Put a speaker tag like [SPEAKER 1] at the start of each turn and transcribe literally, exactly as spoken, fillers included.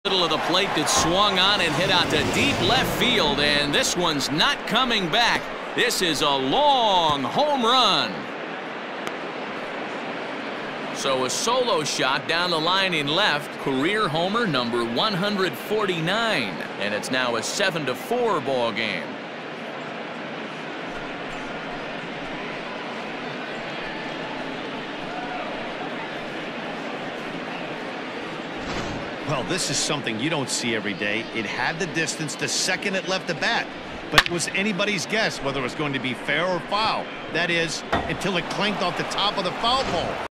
[SPEAKER 1] Middle of the plate that swung on and hit out to deep left field, and this one's not coming back. This is a long home run. So a solo shot down the line in left, career homer number one hundred forty-nine, and it's now a seven to four ball game.
[SPEAKER 2] Well, this is something you don't see every day. It had the distance to second it left the bat, but it was anybody's guess whether it was going to be fair or foul. That is, until it clanked off the top of the foul pole.